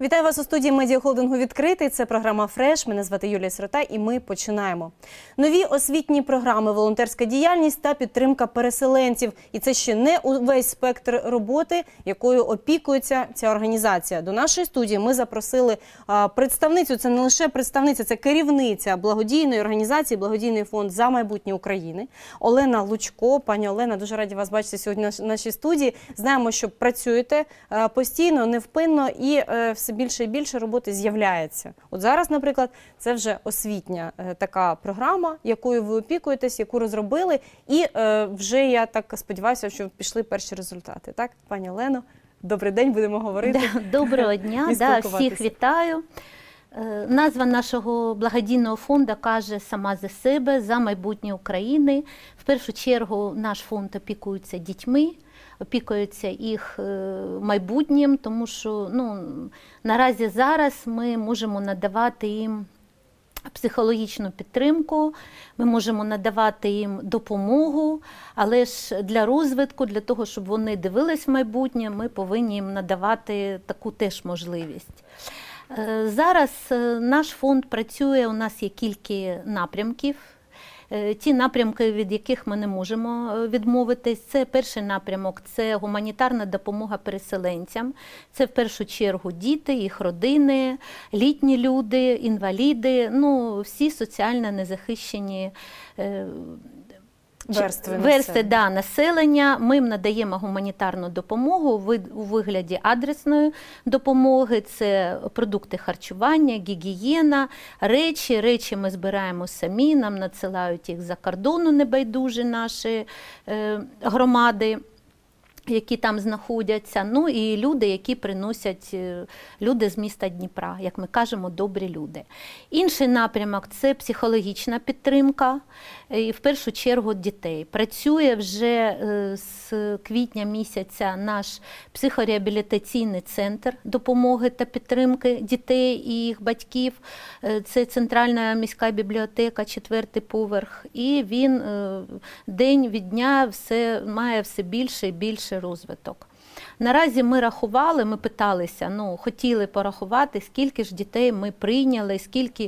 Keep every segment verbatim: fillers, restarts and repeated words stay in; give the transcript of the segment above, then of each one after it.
Вітаю вас у студії медіахолдингу «Відкритий». Це програма «Фреш». Мене звати Юлія Сирота і ми починаємо. Нові освітні програми, волонтерська діяльність та підтримка переселенців. І це ще не увесь спектр роботи, якою опікується ця організація. До нашої студії ми запросили представницю, це не лише представниця, це керівниця благодійної організації, благодійний фонд «За майбутнє України» Олена Лучко. Пані Олена, дуже раді вас бачити сьогодні в нашій студії. Знаємо, що працюєте постійно, невпинно і все більше і більше роботи з'являється. От зараз, наприклад, це вже освітня е, така програма, якою ви опікуєтесь, яку розробили, і е, вже, я так сподіваюся, що пішли перші результати. Так, пані Олено, добрий день, будемо говорити. Да, доброго дня, да, всіх вітаю. Е, назва нашого благодійного фонду каже сама за себе, «За майбутнє України». В першу чергу наш фонд опікується дітьми, опікуються їх майбутнім, тому що ну, наразі зараз ми можемо надавати їм психологічну підтримку, ми можемо надавати їм допомогу, але ж для розвитку, для того, щоб вони дивились в майбутнє, ми повинні їм надавати таку теж можливість. Зараз наш фонд працює, у нас є кілька напрямків. Ті напрямки, від яких ми не можемо відмовитись, це перший напрямок – це гуманітарна допомога переселенцям. Це в першу чергу діти, їх родини, літні люди, інваліди, ну всі соціально незахищені верстви, верстви да, населення. Ми їм надаємо гуманітарну допомогу у вигляді адресної допомоги. Це продукти харчування, гігієна, речі. Речі ми збираємо самі, нам надсилають їх за кордону небайдужі наші е, громади, які там знаходяться, ну і люди, які приносять, люди з міста Дніпра, як ми кажемо, добрі люди. Інший напрямок – це психологічна підтримка, і в першу чергу дітей. Працює вже з квітня місяця наш психореабілітаційний центр допомоги та підтримки дітей і їх батьків. Це Центральна міська бібліотека, четвертий поверх, і він день від дня все, має все більше і більше розвиток. Наразі ми рахували, ми питалися, ну, хотіли порахувати, скільки ж дітей ми прийняли, скільки,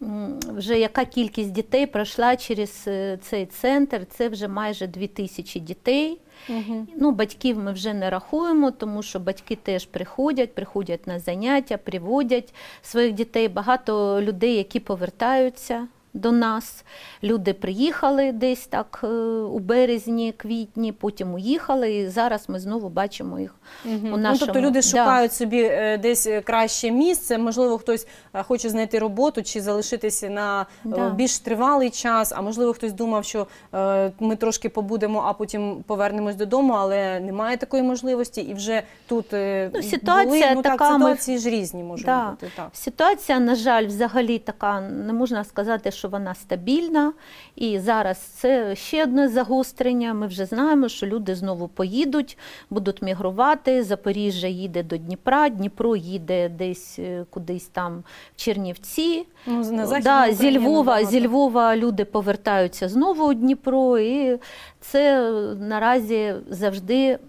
вже яка кількість дітей пройшла через цей центр, це вже майже дві тисячі дітей. Угу. Ну, батьків ми вже не рахуємо, тому що батьки теж приходять, приходять на заняття, приводять своїх дітей, багато людей, які повертаються до нас. Люди приїхали десь так у березні, квітні, потім уїхали, і зараз ми знову бачимо їх угу. у нашому... Ну, тобто люди шукають да. собі десь краще місце, можливо, хтось хоче знайти роботу чи залишитися на да. більш тривалий час, а можливо, хтось думав, що ми трошки побудемо, а потім повернемось додому, але немає такої можливості, і вже тут ну, ситуація були, ну, така, так, ситуації ми... ж різні можуть да. бути. Так. Ситуація, на жаль, взагалі така, не можна сказати, що вона стабільна, і зараз це ще одне загострення. Ми вже знаємо, що люди знову поїдуть, будуть мігрувати, Запоріжжя їде до Дніпра, Дніпро їде десь кудись там в Чернівці. Ну, на да, зі, Львова, зі Львова люди повертаються знову у Дніпро, і це наразі завжди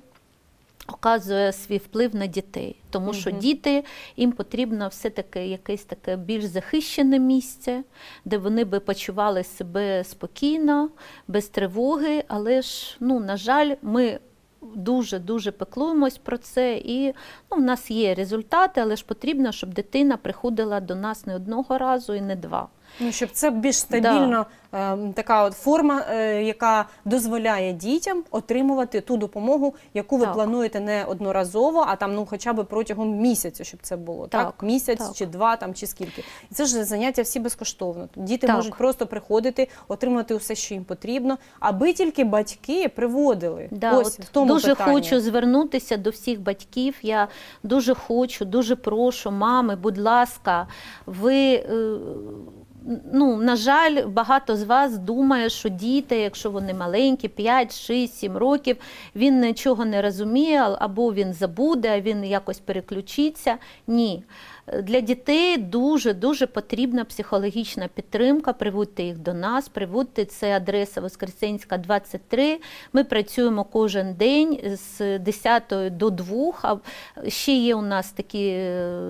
оказує свій вплив на дітей. Тому що угу. діти, їм потрібно все-таки якесь таке більш захищене місце, де вони би почували себе спокійно, без тривоги, але ж, ну, на жаль, ми дуже-дуже пеклуємось про це, і ну, в нас є результати, але ж потрібно, щоб дитина приходила до нас не одного разу і не два. Ну, щоб це більш стабільна да. е, така от форма, е, яка дозволяє дітям отримувати ту допомогу, яку ви так. плануєте не одноразово, а там, ну, хоча б протягом місяця, щоб це було. Так, так? Місяць так. чи два, там, чи скільки. І це ж заняття всі безкоштовно. Діти так. можуть просто приходити, отримати усе, що їм потрібно, аби тільки батьки приводили. Да, Ось в тому дуже питання. хочу звернутися до всіх батьків. Я дуже хочу, дуже прошу, мами, будь ласка, ви... Е ну, на жаль, багато з вас думає, що діти, якщо вони маленькі, п'ять, шість, сім років, він нічого не розуміє, або він забуде, він якось переключиться. Ні. Для дітей дуже-дуже потрібна психологічна підтримка. Приводьте їх до нас, приводьте, це адреса Воскресенська, двадцять три. Ми працюємо кожен день з десятої до двох. А ще є у нас такі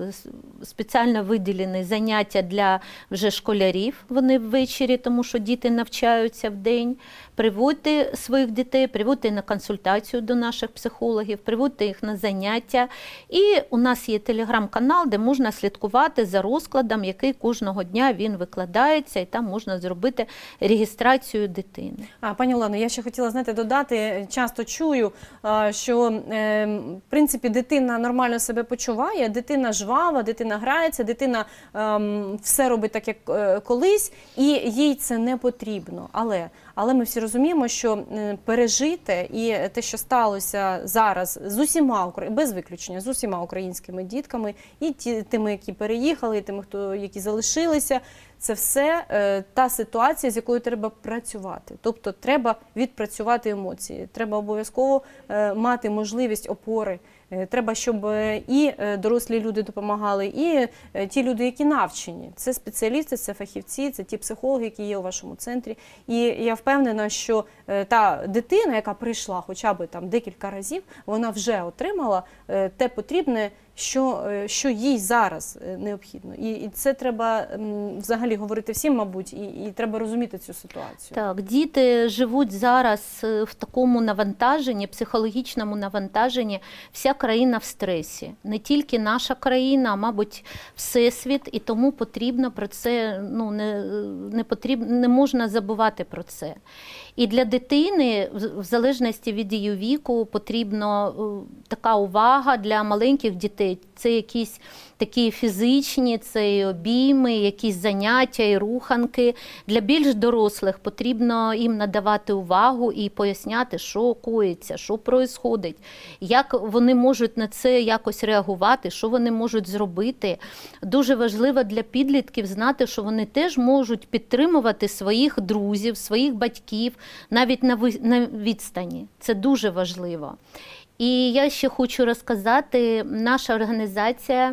спеціально виділені заняття для вже школярів. Вони ввечері, тому що діти навчаються в день. Приводьте своїх дітей, приводьте на консультацію до наших психологів, приводьте їх на заняття. І у нас є телеграм-канал, де можна слідкувати за розкладом, який кожного дня він викладається, і там можна зробити реєстрацію дитини. А, пані Олено, я ще хотіла, знаєте, додати, часто чую, що, в принципі, дитина нормально себе почуває, дитина жвава, дитина грається, дитина ем, все робить так, як колись, і їй це не потрібно. Але, але ми всі розуміємо, що пережити і те, що сталося зараз з усіма, без виключення, з усіма українськими дітками, і ті, тими, які переїхали, і тими, хто, які залишилися, це все е, та ситуація, з якою треба працювати. Тобто треба відпрацювати емоції, треба обов'язково е, мати можливість опори. Треба, щоб і дорослі люди допомагали, і ті люди, які навчені. Це спеціалісти, це фахівці, це ті психологи, які є у вашому центрі. І я впевнена, що та дитина, яка прийшла хоча б там декілька разів, вона вже отримала те потрібне, що, що їй зараз необхідно. І, і це треба взагалі говорити всім, мабуть, і, і треба розуміти цю ситуацію. Так, діти живуть зараз в такому навантаженні, психологічному навантаженні, вся країна в стресі. Не тільки наша країна, а, мабуть, всесвіт, і тому потрібно про це, ну, не, не, потрібно, не можна забувати про це. І для дитини, в залежності від її віку, потрібна така увага для маленьких дітей. Це якісь такі фізичні, це і обійми, якісь заняття, і руханки. Для більш дорослих потрібно їм надавати увагу і поясняти, що коїться, що відбувається, як вони можуть на це якось реагувати, що вони можуть зробити. Дуже важливо для підлітків знати, що вони теж можуть підтримувати своїх друзів, своїх батьків, навіть на відстані. Це дуже важливо. І я ще хочу розказати, наша організація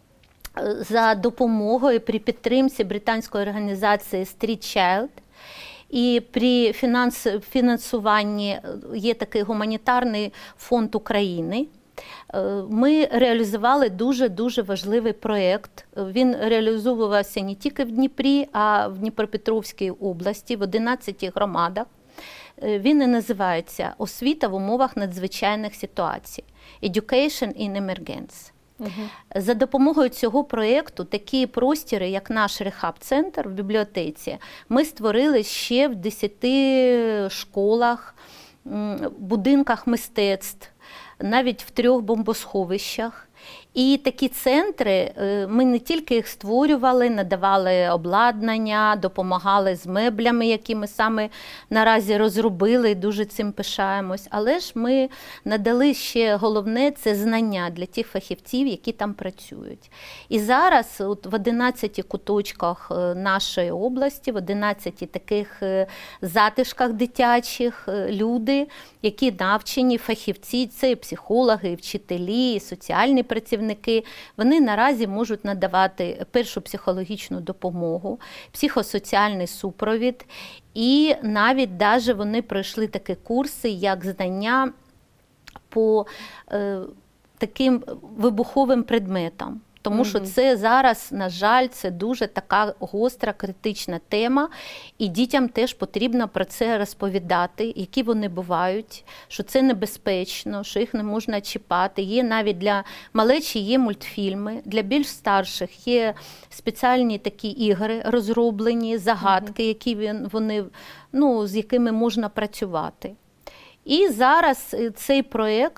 за допомогою при підтримці британської організації Street Child і при фінансуванні є такий гуманітарний фонд України. Ми реалізували дуже-дуже важливий проєкт. Він реалізовувався не тільки в Дніпрі, а в Дніпропетровській області, в одинадцяти громадах. Він і називається «Освіта в умовах надзвичайних ситуацій» – «Education in Emergency». Угу. За допомогою цього проєкту такі простіри, як наш рехаб-центр в бібліотеці, ми створили ще в десяти школах, будинках мистецтв, навіть в трьох бомбосховищах. І такі центри, ми не тільки їх створювали, надавали обладнання, допомагали з меблями, які ми саме наразі розробили, і дуже цим пишаємось, але ж ми надали ще головне – це знання для тих фахівців, які там працюють. І зараз от в одинадцяти куточках нашої області, в одинадцяти таких затишках дитячих люди, які навчені, фахівці, це і психологи, і вчителі, і соціальні працівники, вони наразі можуть надавати першу психологічну допомогу, психосоціальний супровід, і навіть даже вони пройшли такі курси, як знання по е, таким вибуховим предметам. Тому що це зараз, на жаль, це дуже така гостра, критична тема, і дітям теж потрібно про це розповідати, які вони бувають, що це небезпечно, що їх не можна чіпати. Є навіть для малечі є мультфільми, для більш старших є спеціальні такі ігри розроблені, загадки, які вони, ну, з якими можна працювати. І зараз цей проєкт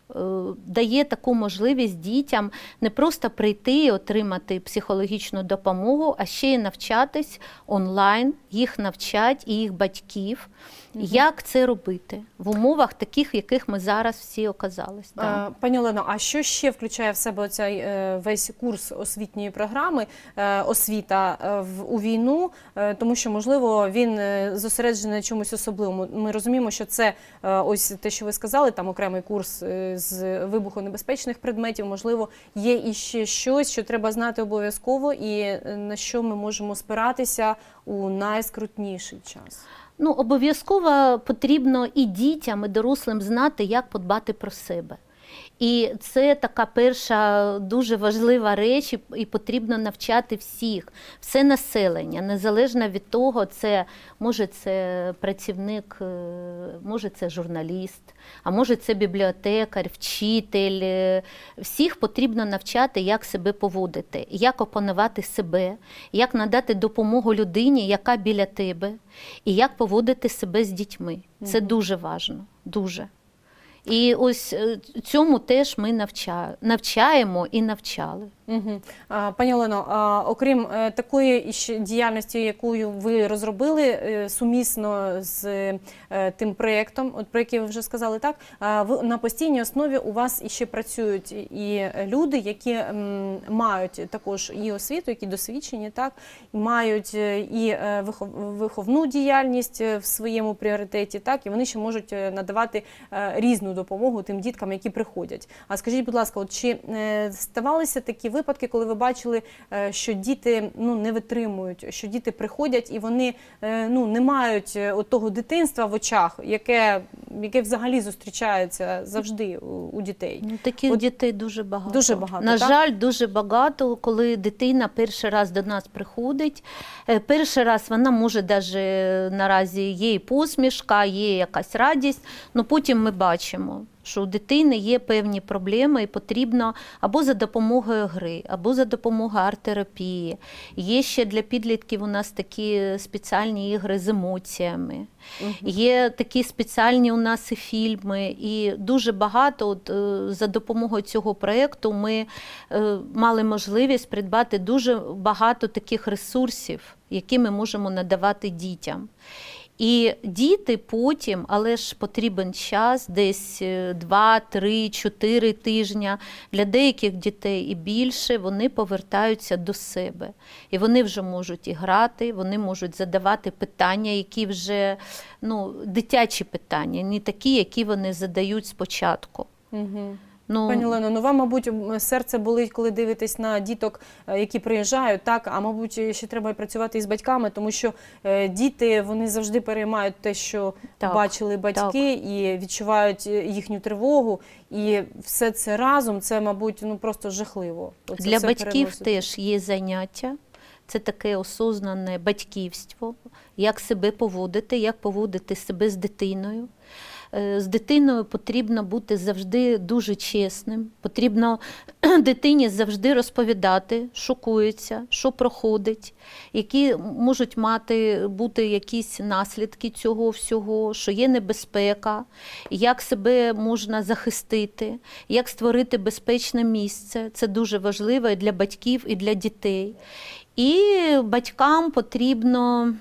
дає таку можливість дітям не просто прийти і отримати психологічну допомогу, а ще й навчатись онлайн, їх навчать і їх батьків, угу. як це робити в умовах таких, в яких ми зараз всі оказались. Да. Пані Олено, а що ще включає в себе цей весь курс освітньої програми, освіта в, у війну, тому що, можливо, він зосереджений на чомусь особливому. Ми розуміємо, що це ось те, що ви сказали, там окремий курс з вибухонебезпечних предметів, можливо, є іще щось, що треба знати обов'язково і на що ми можемо спиратися у найскрутніший час. Ну, обов'язково потрібно і дітям, і дорослим знати, як подбати про себе. І це така перша дуже важлива річ, і потрібно навчати всіх, все населення, незалежно від того, це, може це працівник, може це журналіст, а може це бібліотекар, вчитель. Всіх потрібно навчати, як себе поводити, як опанувати себе, як надати допомогу людині, яка біля тебе, і як поводити себе з дітьми. Це угу. дуже важливо, дуже. І ось цьому теж ми навчаємо, навчаємо і навчали. Угу. Пані Олено, окрім такої діяльності, яку ви розробили сумісно з тим проєктом, от про який ви вже сказали, так, на постійній основі у вас іще працюють і люди, які мають також і освіту, які досвідчені, так, і мають і виховну діяльність в своєму пріоритеті, так, і вони ще можуть надавати різну допомогу тим діткам, які приходять. А скажіть, будь ласка, от чи ставалися такі випадки, коли ви бачили, що діти ну, не витримують, що діти приходять і вони ну, не мають от того дитинства в очах, яке, яке взагалі зустрічається завжди у, у дітей? Ну, таких от, дітей дуже багато. Дуже багато, На так? жаль, дуже багато, коли дитина перший раз до нас приходить. Перший раз вона може навіть наразі є і посмішка, є якась радість, але потім ми бачимо, що у дитини є певні проблеми і потрібно або за допомогою гри, або за допомогою арт-терапії. Є ще для підлітків у нас такі спеціальні ігри з емоціями. Угу. Є такі спеціальні у нас і фільми. І дуже багато от, за допомогою цього проєкту ми мали можливість придбати дуже багато таких ресурсів, які ми можемо надавати дітям. І діти потім, але ж потрібен час, десь два, три, чотири тижня, для деяких дітей і більше, вони повертаються до себе. І вони вже можуть і грати, вони можуть задавати питання, які вже, ну, дитячі питання, не такі, які вони задають спочатку. Угу. Ну, пані Олено, ну вам, мабуть, серце болить, коли дивитесь на діток, які приїжджають, так, а мабуть, ще треба працювати із батьками, тому що е, діти, вони завжди переймають те, що так, бачили батьки, так. і відчувають їхню тривогу, і все це разом, це, мабуть, ну просто жахливо. Оце Для батьків теж є заняття. Це таке осознане батьківство, як себе поводити, як поводити себе з дитиною. З дитиною потрібно бути завжди дуже чесним, потрібно дитині завжди розповідати, що коїться, що проходить, які можуть мати бути якісь наслідки цього всього, що є небезпека, як себе можна захистити, як створити безпечне місце. Це дуже важливо і для батьків, і для дітей. І батькам потрібно...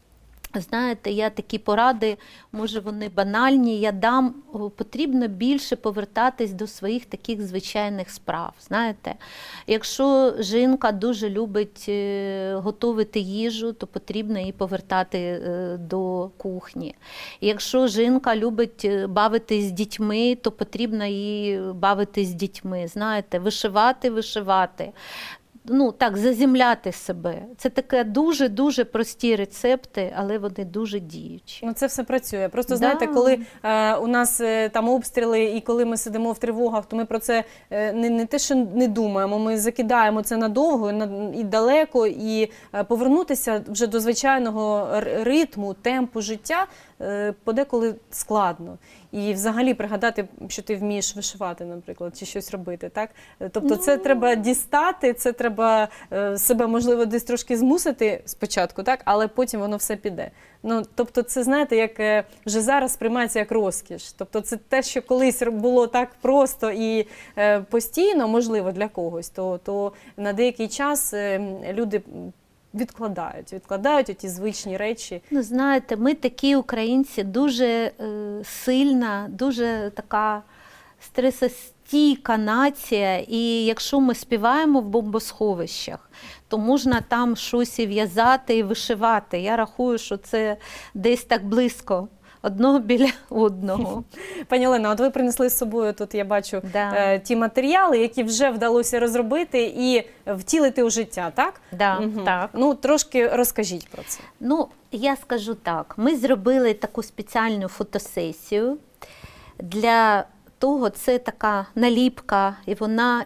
Знаєте, я такі поради, може вони банальні, я дам, потрібно більше повертатись до своїх таких звичайних справ. Знаєте, якщо жінка дуже любить готувати їжу, то потрібно її повертати до кухні. Якщо жінка любить бавитись з дітьми, то потрібно її бавитись з дітьми. Знаєте, вишивати, вишивати. Ну, так, заземляти себе. Це таке дуже-дуже прості рецепти, але вони дуже діючі. Ну, це все працює. Просто, да. знаєте, коли е, у нас е, там обстріли і коли ми сидимо в тривогах, то ми про це е, не, не те, що не думаємо, ми закидаємо це надовго на, і далеко, і е, повернутися вже до звичайного ритму, темпу життя е, подеколи складно. і взагалі пригадати, що ти вмієш вишивати, наприклад, чи щось робити, так? Тобто Ну... це треба дістати, це треба е, себе, можливо, десь трошки змусити спочатку, так? Але потім воно все піде. Ну, тобто це, знаєте, як е, вже зараз сприймається як розкіш. Тобто це те, що колись було так просто і е, постійно, можливо, для когось, то, то на деякий час е, люди відкладають, відкладають ті звичні речі. Ну, знаєте, ми такі українці дуже е, сильна, дуже така стресостійка нація, і якщо ми співаємо в бомбосховищах, то можна там щось і в'язати, і вишивати. Я рахую, що це десь так близько. Одного біля одного. Пані Олено, от ви принесли з собою, тут я бачу, да. е, ті матеріали, які вже вдалося розробити і втілити у життя, так? Да, угу. так. Ну, трошки розкажіть про це. Ну, я скажу так, ми зробили таку спеціальну фотосесію. Для того це така наліпка, і вона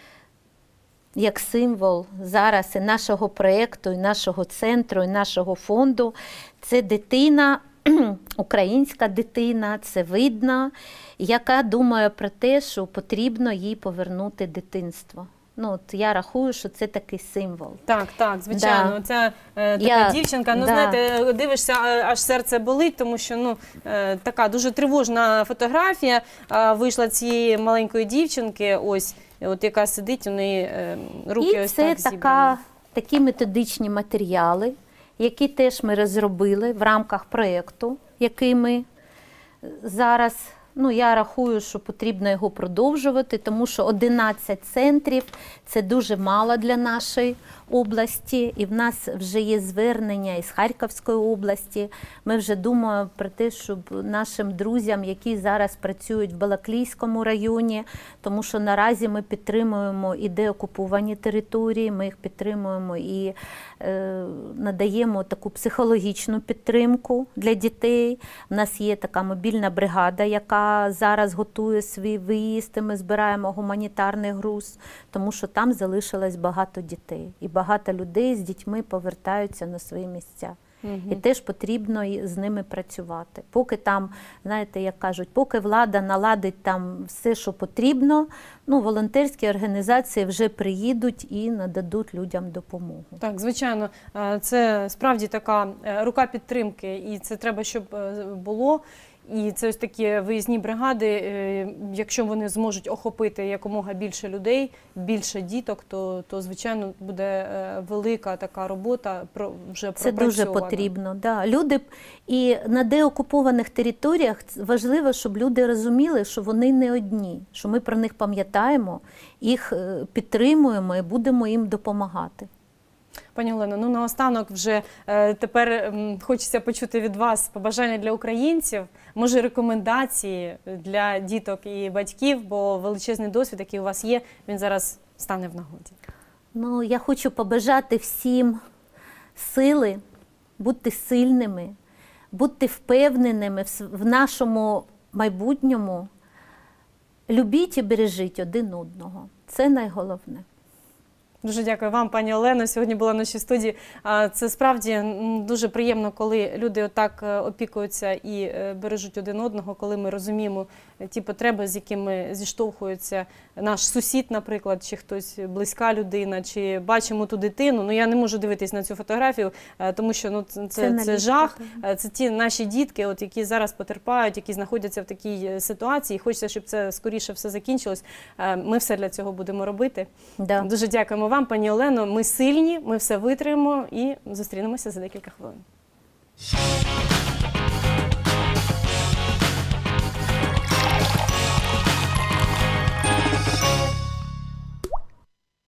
як символ зараз і нашого проєкту, і нашого центру, і нашого фонду. Це дитина, українська дитина, це видно, яка думає про те, що потрібно їй повернути дитинство. Ну, от я рахую, що це такий символ. Так, так, звичайно. Да. Ця е, така я, дівчинка, ну, да. знаєте, дивишся, аж серце болить, тому що, ну, е, така дуже тривожна фотографія е, вийшла цієї маленької дівчинки, ось, от яка сидить, у неї е, руки І ось це так зібрані. така, такі методичні матеріали, які теж ми розробили в рамках проєкту, який ми зараз, ну, я рахую, що потрібно його продовжувати, тому що одинадцять центрів – це дуже мало для нашої області, і в нас вже є звернення із Харківської області. Ми вже думаємо про те, щоб нашим друзям, які зараз працюють в Балаклійському районі, тому що наразі ми підтримуємо і деокуповані території, ми їх підтримуємо і е, надаємо таку психологічну підтримку для дітей. У нас є така мобільна бригада, яка зараз готує свій виїзд, і ми збираємо гуманітарний груз, тому що там залишилось багато дітей. І багато людей з дітьми повертаються на свої місця. Угу. І теж потрібно з ними працювати. Поки там, знаєте, як кажуть, поки влада наладить там все, що потрібно, ну, волонтерські організації вже приїдуть і нададуть людям допомогу. Так, звичайно, це справді така рука підтримки, і це треба, щоб було. І це ось такі виїзні бригади, якщо вони зможуть охопити якомога більше людей, більше діток, то, то звичайно, буде велика така робота вже пропрацьована. Це дуже потрібно, да. Люди, і на деокупованих територіях важливо, щоб люди розуміли, що вони не одні, що ми про них пам'ятаємо, їх підтримуємо і будемо їм допомагати. Пані Олено, ну наостанок вже е, тепер е, хочеться почути від вас побажання для українців, може рекомендації для діток і батьків, бо величезний досвід, який у вас є, він зараз стане в нагоді. Ну, я хочу побажати всім сили, бути сильними, бути впевненими в нашому майбутньому. Любіть і бережіть один одного. Це найголовне. Дуже дякую вам, пані Олено. Сьогодні була в нашій студії. Це справді дуже приємно, коли люди отак опікуються і бережуть один одного, коли ми розуміємо ті потреби, з якими зіштовхується наш сусід, наприклад, чи хтось близька людина, чи бачимо ту дитину. Ну, я не можу дивитись на цю фотографію, тому що ну, це, це, це жах. Це ті наші дітки, от, які зараз потерпають, які знаходяться в такій ситуації. Хочеться, щоб це скоріше все закінчилось. Ми все для цього будемо робити. Да. Дуже дякуємо вам, пані Олено. Ми сильні, ми все витримаємо і зустрінемося за декілька хвилин.